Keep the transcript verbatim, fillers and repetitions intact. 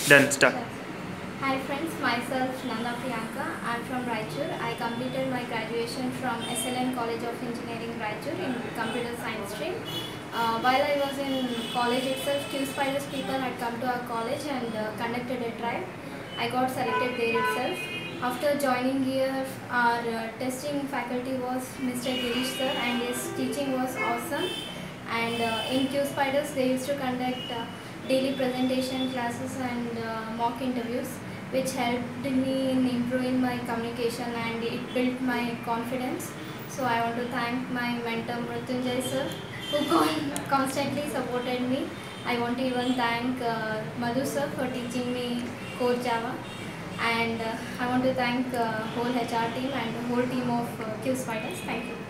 Done. Start. Hi friends, myself Nanda Priyanka. I am from Raichur. I completed my graduation from S L N College of Engineering Raichur in Computer Science stream. Uh, while I was in college itself, QSpiders people had come to our college and uh, conducted a trial. I got selected there itself. After joining here, our uh, testing faculty was Mister Girish sir and his teaching was awesome. And uh, in QSpiders they used to conduct uh, daily presentation classes and uh, mock interviews, which helped me in improving my communication and it built my confidence. So I want to thank my mentor Mrutyunjay sir, who con constantly supported me. I want to even thank uh, Madhu sir for teaching me core Java, and uh, I want to thank uh, whole H R team and the whole team of uh, QSpiders. Thank you.